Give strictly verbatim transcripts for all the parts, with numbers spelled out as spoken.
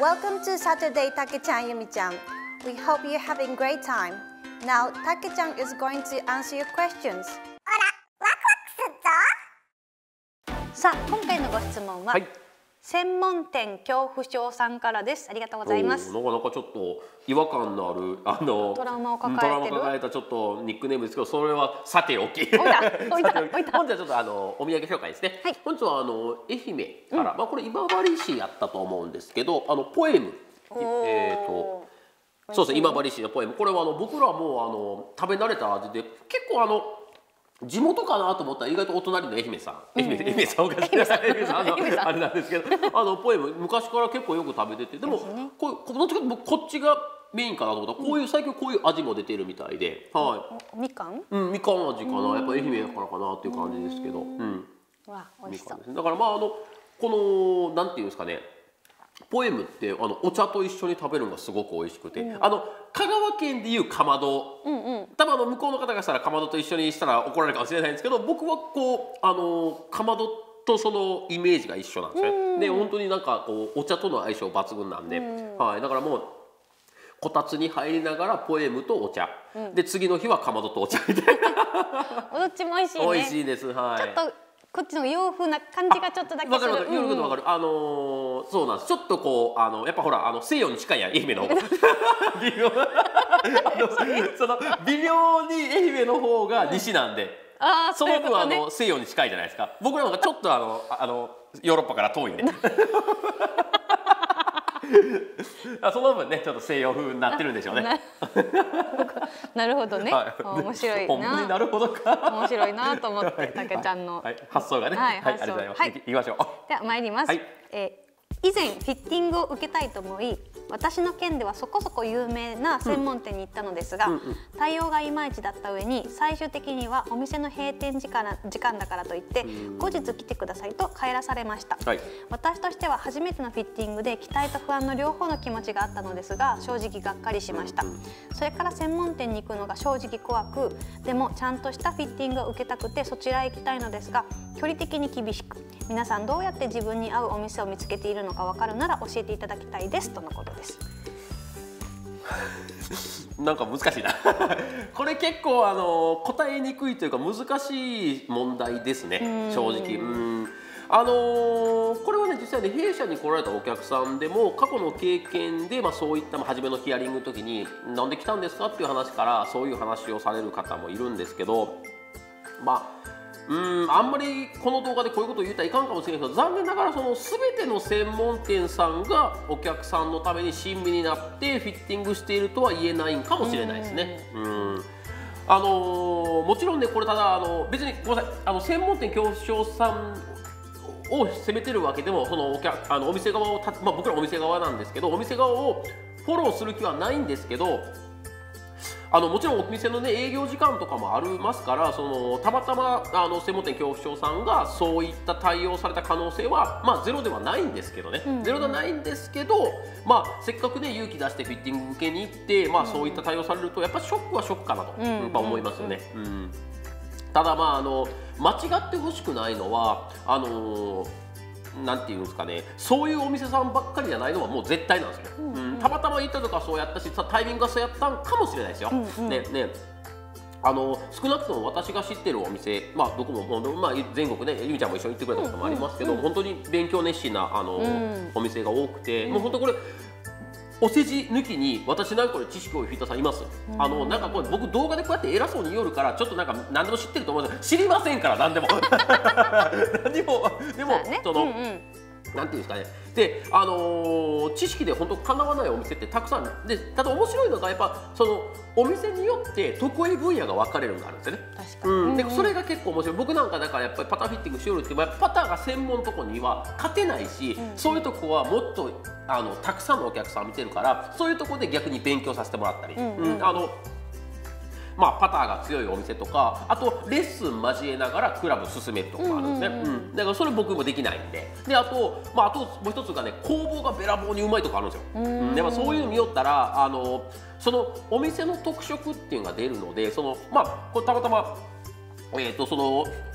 Welcome to Saturday Take-chan Yumi-chan. We hope you're having great time. Now, Take-chan is going to answer your questions. さあ、今回のご質問は、はい、専門店恐怖症さんからです。ありがとうございます。 なかなかちょっと違和感のあるあのトラウマを抱えてる。 トラウマを抱えたちょっとニックネームですけど、それはさておき。 置いた置いた置いた。 本日はちょっとあのお土産紹介ですね。はい、本日はあの愛媛から、うん、まあこれ今治市やったと思うんですけど、あのポエムえっ、ー、とそうですね、今治市のポエム。これはあの僕らはもうあの食べ慣れた味で、結構あの地元かなと思ったら意外とお隣の愛媛さん、愛媛、愛媛さんおかしいなさい、愛媛さんのあれなんですけど、あのポエム昔から結構よく食べてて、でもこうどっちかというとこっちがメインかなと思ったら、こういう最近こういう味も出てるみたいで、はい。 みかん？ うん、みかん味かな、やっぱ愛媛だからかなっていう感じですけど、うん。 わ、美味しそう。 だからまああのこのなんていうんですかね。ポエムってあのお茶と一緒に食べるのがすごく美味しくて、うん、あの香川県でいうかまど、うんうん、多分あの向こうの方がしたらかまどと一緒にしたら怒られるかもしれないんですけど、僕はこうあのかまどとそのイメージが一緒なんですね。うん、で本当になんかこうお茶との相性抜群なんで、うん、はい、だからもうこたつに入りながらポエムとお茶、うん、で次の日はかまどとお茶みたいな。 どっちも美味しいね。 美味しいです。はい。 ちょっとこっちの洋風な感じがちょっとだけする。 わかるわかる。言うことわかる。あのー、そうなんです。ちょっとこうあのやっぱほらあの西洋に近いやん、愛媛の方が。微妙その微妙に愛媛の方が西なんで、あその分あの西洋に近いじゃないですか。僕らの方がちょっとあのあのヨーロッパから遠いんで。その分ねちょっと西洋風になってるんでしょうね。 なるほどね。はい、面白いな。 本当になるほどか。 面白いなと思ってたけちゃんの、 はいはい、発想がね。はい、はい、ありがとうございます。はい、行きましょう。 では参ります。はい、えー以前フィッティングを受けたいと思い、私の県ではそこそこ有名な専門店に行ったのですが、うんうんうん、対応がいまいちだった上に最終的にはお店の閉店時間時間だからといって後日来てくださいと帰らされました。はい、私としては初めてのフィッティングで期待と不安の両方の気持ちがあったのですが、正直がっかりしました。それから専門店に行くのが正直怖く、でもちゃんとしたフィッティングを受けたくてそちらへ行きたいのですが、距離的に厳しく、皆さんどうやって自分に合うお店を見つけているのか分かるなら教えていただきたいですとのことです。 なんか難しいなこれ結構あの答えにくいというか難しい問題ですね、正直。うんあのー、これはね実際ね弊社に来られたお客さんでも過去の経験で、まあ、そういった初めのヒアリングの時に「なんで来たんですか?」っていう話からそういう話をされる方もいるんですけど、まあうんあんまりこの動画でこういうことを言ったらいかんかもしれないけど、残念ながらその全ての専門店さんがお客さんのために親身になってフィッティングしているとは言えないんかもしれないですね。うんあのー、もちろんねこれただあの別にごめんなさい、あの専門店恐怖症さんを責めてるわけでもその お, 客あのお店側をた、まあ、僕らお店側なんですけどお店側をフォローする気はないんですけど、あのもちろんお店の、ね、営業時間とかもありますから、そのたまたまあの専門店恐怖症さんがそういった対応された可能性は、まあ、ゼロではないんですけどね、うん、ゼロではないんですけど、まあ、せっかくね勇気出してフィッティング受けに行って、まあ、そういった対応されるとやっぱりショックはショックかなと、うん、やっぱ思いますよね。うん、ただまああの間違ってほしくないのはあのーなんていうんですかね、そういうお店さんばっかりじゃないのはもう絶対なんですよ、うんうん、たまたま行ったとかそうやったしタイミングがそうやったんかもしれないですよ、うんうん、ねねあの少なくとも私が知ってるお店、まあ、どこも、まあ、全国ねゆみちゃんも一緒に行ってくれたこともありますけど、うんうんうん、本当に勉強熱心なあの、うん、お店が多くて、うん、もう本当これお世辞抜きに私なんかで知識を引いたさんいます。あのなんかこれ僕動画でこうやって偉そうに言おるからちょっとなんか何でも知ってると思うんですけど知りませんから何でも何もでもその、うんうん、なんていうんですかねであのー、知識で本当かなわないお店ってたくさんで、ただ面白いのがやっぱそのお店によって得意分野が分かれるのがあるんですよね。確かに、うん、でそれが結構面白い。僕なんかだからやっぱりパターフィッティングしよるってパターが専門のとこには勝てないし、うん、そういうとこはもっとあのたくさんのお客さん見てるからそういうとこで逆に勉強させてもらったり。うんうんうん、あのまあ、パターが強いお店とかあとレッスン交えながらクラブ進めるとかもあるんですね。だからそれ僕もできないんでであと、まあ、あともう一つがね工房がべらぼうにうまいとこあるんですよ。うん、でもそういうの見よったらあのそのお店の特色っていうのが出るのでその、まあ、これたまたま、えー、とその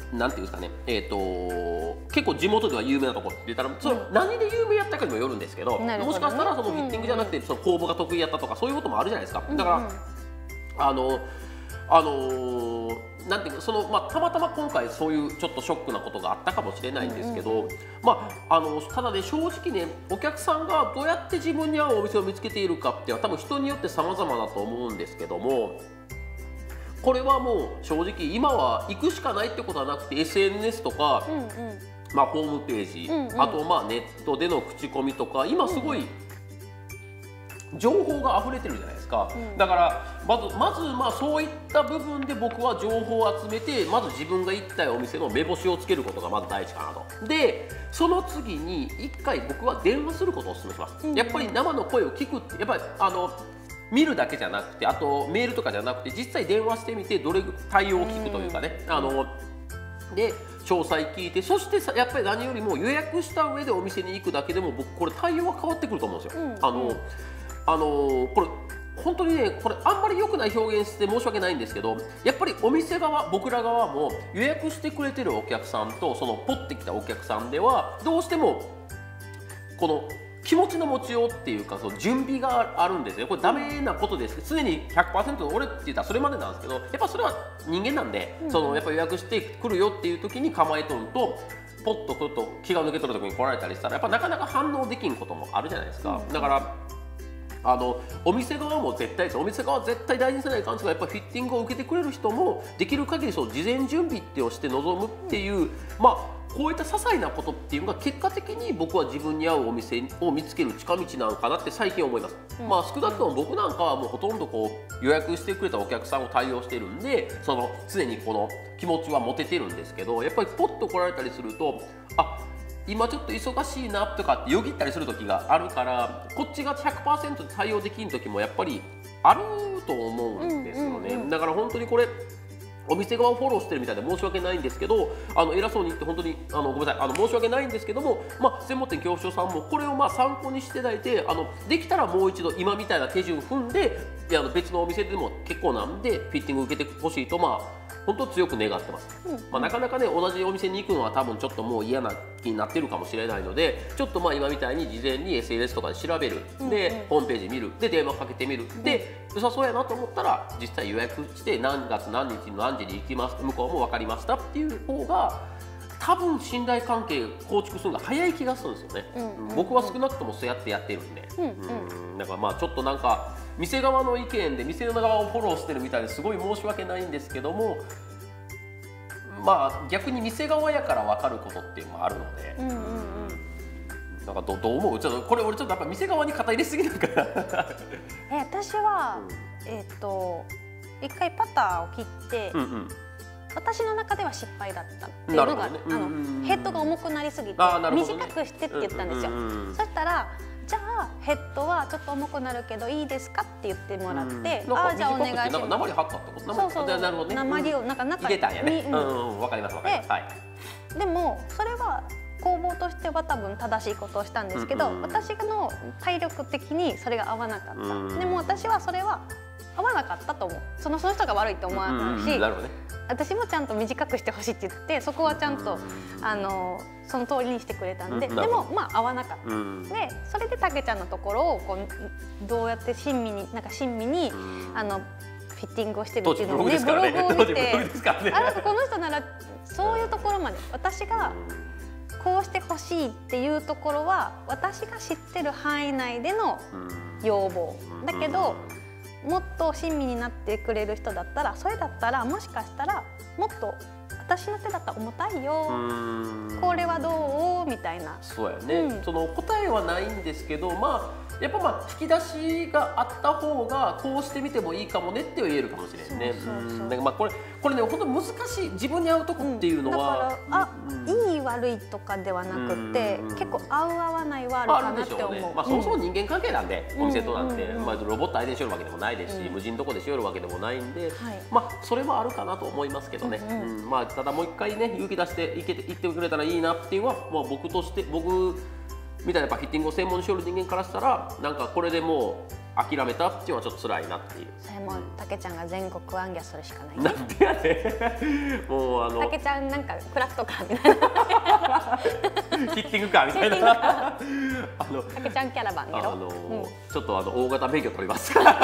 なんていうんですかね、えっ、と結構地元では有名なところって言ったら、その何で有名やったかにもよるんですけど、 なるほどねもしかしたらそのフィッティングじゃなくて、その工房が得意やったとかそういうこともあるじゃないですか。だから、 うんうんあのあのーなんていうか、その、まあ、たまたま今回そういうちょっとショックなことがあったかもしれないんですけど、まあ、あのただね、正直ね、お客さんがどうやって自分に合うお店を見つけているかっていうのは多分人によって様々だと思うんですけども、これはもう正直今は行くしかないってことはなくて エスエヌエス とか、 うんうん、 まあ、ホームページ、 うんうん、 あとまあネットでの口コミとか今すごい情報が溢れてるじゃないですか、うん、だからまずまずまあそういった部分で僕は情報を集めて、まず自分が行きたいお店の目星をつけることがまず第一かなと。でその次に一回僕は電話することをお勧めします、うんうん、やっぱり生の声を聞くって、やっぱりあの見るだけじゃなくて、あとメールとかじゃなくて実際電話してみてどれ対応を聞くというかね、うん、あので詳細聞いて、そしてさやっぱり何よりも予約した上でお店に行くだけでも僕これ対応が変わってくると思うんですよ。うんうん、あのあのこれ本当にね、これあんまり良くない表現して申し訳ないんですけど、やっぱりお店側、僕ら側も予約してくれてるお客さんとそのポッてきたお客さんではどうしてもこの気持ちの持ちようっていうか、その準備があるんですよ。これダメなことです。常に ひゃくパーセント の俺って言ったらそれまでなんですけど、やっぱそれは人間なんで、うん、そのやっぱ予約してくるよっていう時に構えとると、ポッと来ると気が抜け取る時に来られたりしたらやっぱなかなか反応できんこともあるじゃないですか。だからあのお店側も絶対です。お店側は絶対大事にせないかんですが、やっぱりフィッティングを受けてくれる人もできる限りそう事前準備ってをして臨むっていう、まあこういった些細なことっていうのが結果的に僕は自分に合うお店を見つける近道なのかなって最近思います。うん、まあ少なくとも僕なんかはもうほとんどこう予約してくれたお客さんを対応してるんで、その常にこの気持ちは持ててるんですけど、やっぱりポッと来られたりすると、あ今ちょっと忙しいなとかってよぎったりする時があるから、こっちが ひゃくパーセント で対応できん時もやっぱりあると思うんですよね。だから本当にこれお店側をフォローしてるみたいで申し訳ないんですけど、あの偉そうに言って本当にあのごめんなさい、あの申し訳ないんですけども、まあ、専門店恐怖症さんもこれをまあ参考にしていただいて、あのできたらもう一度今みたいな手順踏んで、いやあの別のお店でも結構なんでフィッティング受けてほしいと、まあ本当強く願ってます。うん、まあ、なかなかね同じお店に行くのは多分ちょっともう嫌な気になってるかもしれないので、ちょっとまあ今みたいに事前に エスエヌエス とかで調べる、で、うんうん、ホームページ見る、で電話かけてみる、で良さそうやなと思ったら実際予約して何月何日の何時に行きます、向こうも分かりましたっていう方が多分信頼関係構築するのが早い気がするんですよね。うんうん、僕は少なくともそうやってやってるんで、うんうん、だからまあちょっとなんか店側の意見で店側をフォローしてるみたいですごい申し訳ないんですけども、まあ逆に店側やから分かることっていうのもあるので、うんうんうん、なんか ど, どう思う？ちょっとこれ俺ちょっとやっぱ店側に肩入れすぎなんかなえ私は、うん、えっと一回パターを切って、うんうん、私の中では失敗だったっていうのが、ね、あのヘッドが重くなりすぎて、ね、短くしてって言ったんですよ。そしたらじゃあヘッドはちょっっと重くなるけどいいですかって言ってもらって、うん、ああじゃあお願いします。 なんか鉛貼ったってこと？ そうそう、 なるほどね、 鉛をなんか中に入れたんやね。うんうん、わかりますわかります。はい。 でもそれは工房としては多分正しいことをしたんですけど、うんうん、私の体力的にそれが合わなかった、うん、でも私はそれは合わなかったと思う。そのその人が悪いと思わないし、うんうん、なるほどね、私もちゃんと短くしてほしいって言ってそこはちゃんと、うん、あのその通りにしてくれたんで、うん、でもまあ合わなかった、うん、でそれでたけちゃんのところをこうどうやって親身になんか親身に、うん、あのフィッティングをしてるっていうのをねブログを見て、ね、あなんかこの人ならそういうところまで私がこうしてほしいっていうところは私が知ってる範囲内での要望だけど、もっと親身になってくれる人だったらそれだったらもしかしたらもっと私の手だったら重たいよ、これはどうみたいな。 そうやね、うん、その答えはないんですけど、まあやっぱまあ引き出しがあった方がこうしてみてもいいかもねって言えるかもしれないね。まあこれこれね本当難しい、自分に合うとこっていうのは、 うん、だからあ、うん、いい悪いとかではなくて、結構合う合わないはあるかなって思う。ね、 まあそもそも人間関係なんで、うん、お店となんて、まあロボット相手にしよるわけでもないですし、うん、無人どこでしよるわけでもないんで、はい、まあそれはあるかなと思いますけどね。うんうんうん、まあただもう一回ね勇気出していけていってくれたらいいなっていうのは、まあ僕として僕みたいなやっぱフィッティングを専門にしよる人間からしたらなんかこれでも諦めたっていうのはちょっと辛いなっていう。 それもたけちゃんが全国行脚するしかない。 なんでやねん。もうあのたけちゃんなんかクラフトカーみたいなヒッティングカーみたいなあのたけちゃんキャラバンやろ。 あのーうん、 ちょっとあの大型免許取りますな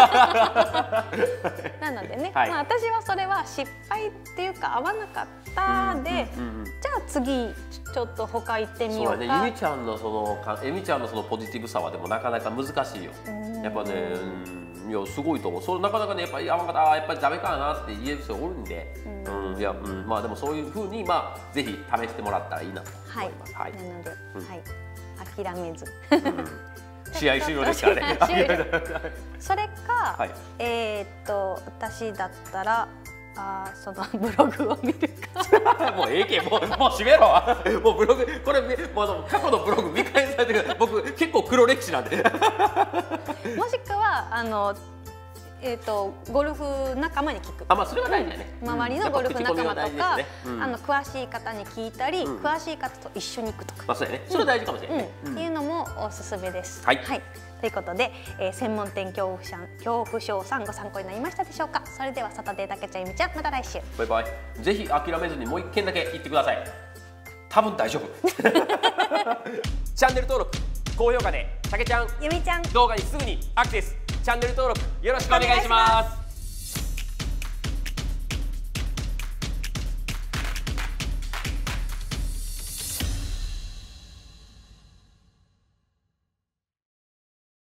のでね、はい、まあ私はそれは失敗っていうか合わなかったで、うんうんうん、じゃあ次ちょっと他行ってみようか。 そうね、ゆみちゃんのそのえみちゃんのそのポジティブさはでもなかなか難しいよ。やっぱね、うん、いやすごいと思う。それなかなかねやっぱり合わなかったやっぱりダメかなって言える人おるんで、うん、うん、いや、うん、まあでもそういう風にまあぜひ試してもらったらいいなと思います。はい。 はい、なので、うん、はい、諦めず。 うん試合終了ですからね。 それか、はい、えっと私だったらあそのブログを見るか。 もうええけんもうもう閉めろ。もうブログこれもう過去のブログ見返されてる。僕結構黒歴史なんで。 もしくはあの。えーとゴルフ仲間に聞く。 あ、まあそれは大事だね。 周りのゴルフ仲間とか、あの詳しい方に聞いたり、詳しい方と一緒に行くとか。 まあそうやね。それ大事かもしれないね。 っていうのもおすすめです。 はい。 ということで、専門店恐怖症恐怖症さんご参考になりましたでしょうか。それではサタデーたけちゃんゆみちゃんまた来週。 バイバイ。ぜひ諦めずにもう一件だけ言ってください。多分大丈夫。チャンネル登録、高評価でたけちゃんゆみちゃん動画にすぐにアクセス。チャンネル登録よろしくお願いします。